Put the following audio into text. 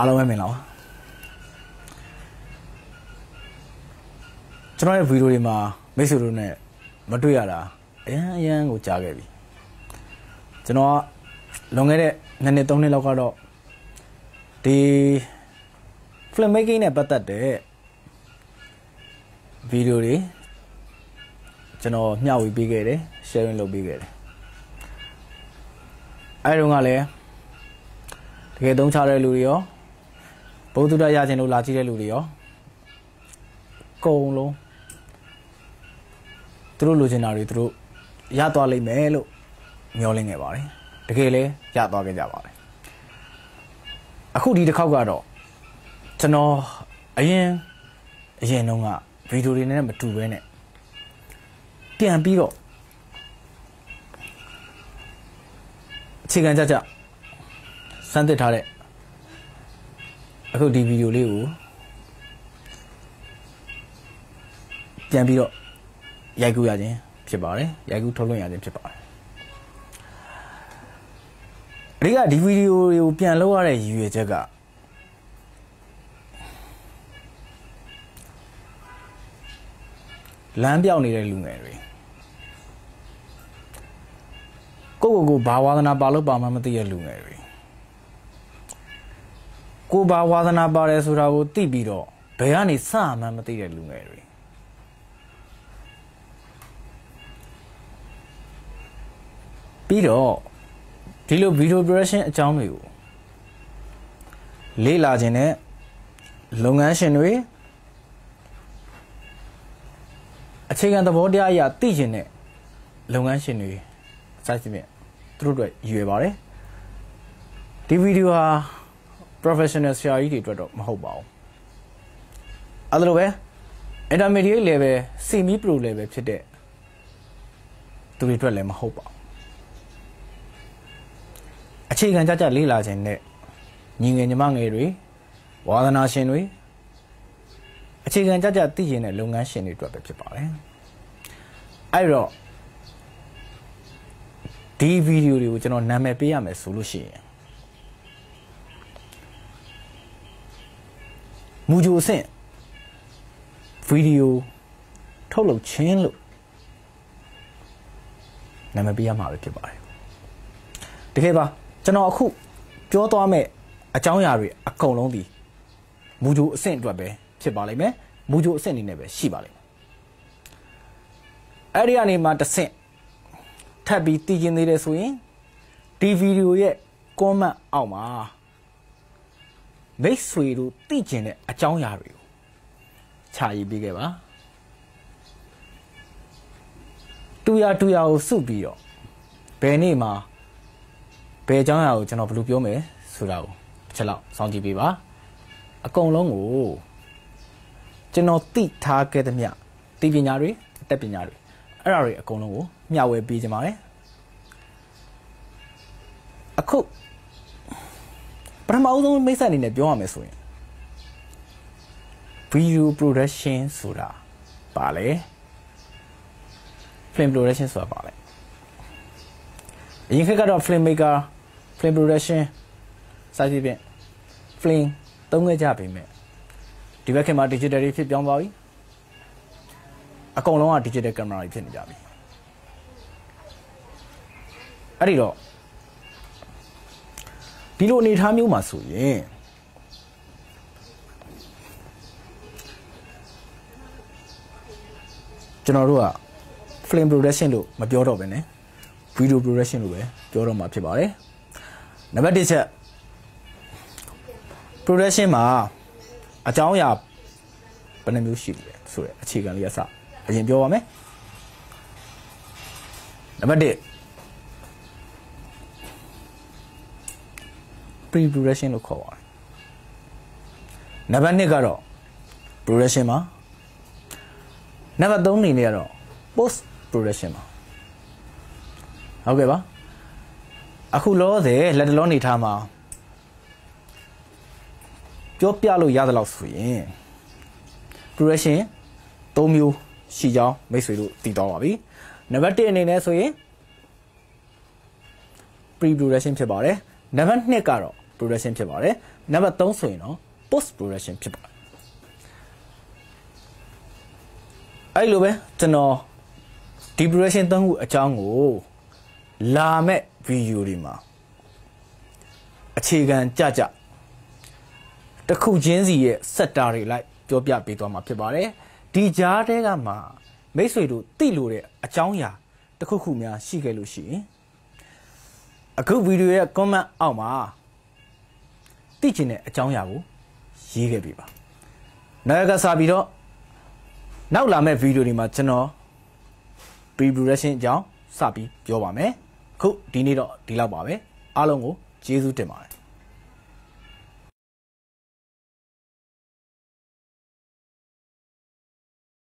အားလုံးပဲမင်္ဂလာပါကျွန်တော်ရဲ့ဗီဒီယိုတွေမှာမိတ်ဆွေတို့နဲ့မတွေ့ရတာအရန်ကိုကြားခဲ့ပြီကျွန်တော်ကလွန်ခဲ့တဲ့2နှစ်3နှစ်လောက်ကတော့ဒီ FilmMaking နဲ့ပတ်သက်တဲ့ဗီဒီယိုတွေကျွန်တော်မျှဝေပေးခဲ့တယ် sharing လုပ်ပေးခဲ့တယ်အဲတုန်းကလည်းတကယ်သုံးချတဲ့လူတွေရောဘုဒ္ဓရရခြင်းလို့လာကြည့်တဲ့လူတွေရောအကုန်လုံးသူတို့လိုချင်တာတွေသူတို့ရသွားလိမ့်မယ်လို့မျှော်လင့်ခဲ့ပါတယ်တကယ်လည်းရသွားခဲ့ကြပါတယ်အခုဒီတစ်ခေါက်ကတော့ကျွန်တော်အရင်တုန်းကဗီဒီယိုတွေနဲ့မတူဘဲနဲ့ပြန်ပြီးတော့အခြေခံကြစမ်းသစ်ထားတဲ့အခုဒီဗီဒီယိုလေးကိုပြန်ပြီးတော့ရိုက်ကူးရခြင်းဖြစ်ပါတယ်ရိုက်ကူးထုတ်လွှင့်ရခြင်းဖြစ်ပါတယ်အဓိကဒီဗီဒီယိုတွေကိုပြန်လုပ်ရတဲ့ရည်ရွယ်ချက်ကလမ်းပြောင်းနေတဲ့လူငယ်တွေကိုဘာဝါသနာပါလို့ပါမှမသိတဲ့လူငယ်တွေကိုဘာဝါသနာပါတယ်ဆိုတာကိုသိပြီးတော့ဘယ်ကနေစမှန်းမသိတဲ့လူငယ်တွေပြီးတော့ဒီလို video production အကြောင်းတွေကိုလေ့လာခြင်းနဲ့လုပ်ငန်းရှင်တွေအခြေခံသဘောတရားအရသိခြင်းနဲ့လုပ်ငန်းရှင်တွေစိုက်စမြသူတို့အတွက်ရည်ရွယ်ပါတယ်ဒီဗီဒီယိုဟာ professional ဆရာကြီးတွေအတွက်တော့မဟုတ်ပါဘူးအဲ့လိုပဲ intermediate level semi pro level ဖြစ်တဲ့သူတွေအတွက်လည်းမဟုတ်ပါဘူးအခြေခံကြလေ့လာခြင်းနဲ့ညီငယ်ညီမငယ်တွေဝါသနာရှင်တွေအခြေခံကြသိခြင်းနဲ့လုပ်ငန်းရှင်တွေအတွက်ပဲဖြစ်ပါတယ်အဲ့တော့ဒီဗီဒီယိုတွေကိုကျွန်တော်နာမည်ပေးရမယ်ဆိုလို့ရှိရင်မူဂျိုအဆင့်ဗီဒီယိုထုတ်လုပ်ခြင်းလို့နာမည်ပေးရမှာပဲဖြစ်ပါတယ်တကယ်ပါကျွန်တော်အခုပြောသွားမယ့်အကြောင်းအရာတွေအကုန်လုံးဒီမူဂျိုအဆင့်အတွက်ပဲဖြစ်ပါလိမ့်မယ်မူဂျိုအဆင့်အနေနဲ့ပဲရှိပါလိမ့်မယ်အဲ့ဒီကနေမှတစ်ဆင့်ထပ်ပြီးတည်ကျင်သေးတယ်ဆိုရင်ဒီဗီဒီယိုရဲ့ comment အောက်မှာမိတ်ဆွေတို့သိကျင်တဲ့အကြောင်းအရာတွေကိုခြာရေးပေးခဲ့ပါတူရကိုစုပြီးတော့ဘယ်နေ့မှာဘယ်အကြောင်းအရာကိုကျွန်တော်ဘယ်လိုပြောမယ်ဆိုတာကိုတစ်ချက်လောက်စောင့်ကြည့်ပေးပါအကုန်လုံးကိုကျွန်တော်သိထားခဲ့သမျှသိပညာတွေအတတ်ပညာတွေအဲ့ဒါတွေအကုန်လုံးကိုမျှဝေပေးကြပါမယ်အခုပထမဆုံးမိတ်ဆက်အနေနဲ့ပြောရမယ်ဆိုရင် video production ဆိုတာပါလေ film production ဆိုတာပါလေအရင်ခေတ်ကတော့ filmmaker film production စာကြည့်ပြင် film သုံးခဲ့ကြပေမဲ့ဒီဘက်ခေတ်မှာ digital တွေဖြစ်ပြောင်းသွားပြီအကုန်လုံးက digital camera တွေဖြစ်နေကြပြီအဲ့ဒီတော့ဒီလိုအနေထားမျိုးမှာဆိုရင်ကျွန်တော်တို့က film production လို့မပြောတော့ဘဲね video production လို့ပဲပြောတော့မှာဖြစ်ပါတယ်နံပါတ်1ချက် production မှာအကြောင်းအရာဘယ်နှမျိုးရှိလဲဆိုတဲ့အခြေခံလေးအစအရင်ပြောပါမယ်နံပါတ်1 Preproduction လို့ခေါ်ပါတယ်နံပါတ်2ကတော့ production မှာနံပါတ်3အနေနဲ့ကတော့ post production မှာဟုတ်ကဲ့ပါအခုလောဆယ်လက်တလောနေထားမှာပြောပြလို့ရသလောက်ဆိုရင် production 3မျိုးရှိကြောင်းမိတ်ဆွေတို့သိတော့ပါပြီနံပါတ်1အနေနဲ့ဆိုရင် pre-production ဖြစ်ပါတယ်နံပါတ်2ကတော့ production ဖြစ်ပါတယ်နံပါတ်3ဆိုရင်တော့ post production ဖြစ်ပါတယ်အဲ့လိုပဲကျွန်တော်ဒီ production 3ခုအကြောင်းကိုလာမဲ့ video တွေမှာအခြေခံကြတစ်ခုချင်းစီရဲ့ sector တွေလိုက်ပြောပြပေးသွားမှာဖြစ်ပါတယ်ဒီကြားထဲကမှာမိတ်ဆွေတို့သိလို့တဲ့အကြောင်းအရာတစ်ခုခုများရှိခဲ့လို့ရှိရင်အခု video ရဲ့ comment အောက်မှာသိချင်တဲ့အကြောင်းအရာကိုရေးခဲ့ပေးပါနောက်ကစားပြီးတော့နောက်လာမယ့် video တွေမှာကျွန်တော် preproduction အကြောင်းစပြီးပြောပါမယ်ခုဒီနေ့တော့ဒီလောက်ပါပဲအားလုံးကိုကျေးဇူးတင်ပါတယ်